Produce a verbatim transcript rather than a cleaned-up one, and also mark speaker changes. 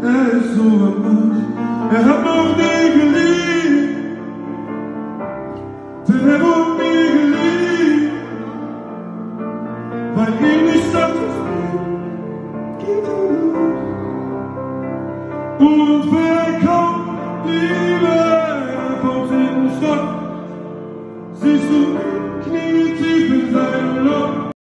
Speaker 1: er ist so anders. Er hat noch nie geliebt, denn er wurde nie geliebt, weil ihm nicht das geht los. Und wer kommt, Liebe, er kommt in den Stock, siehst du Knie tief in seinem Loch.